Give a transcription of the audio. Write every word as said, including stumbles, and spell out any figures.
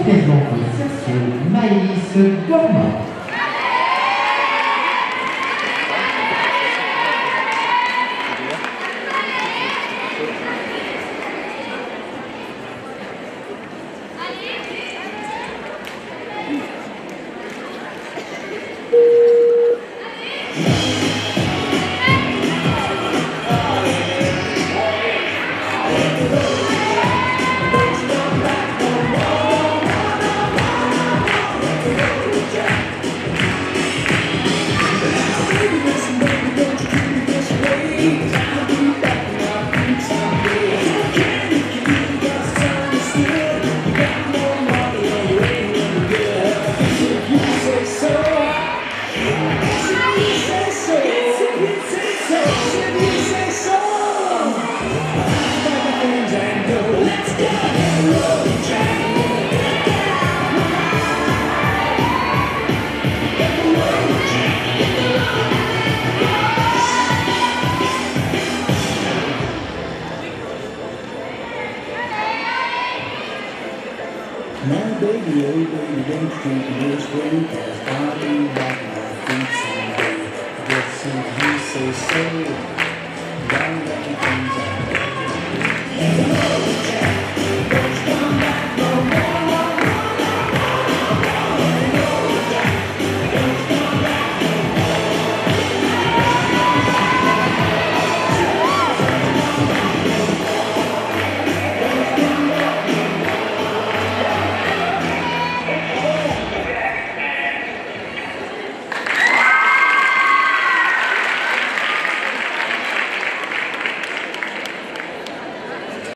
présente aussi ce Maïs Dormant. My baby, oh baby, don't treat me this way, cause I'll be back my feet someday. Just since you say so, don't let me things out.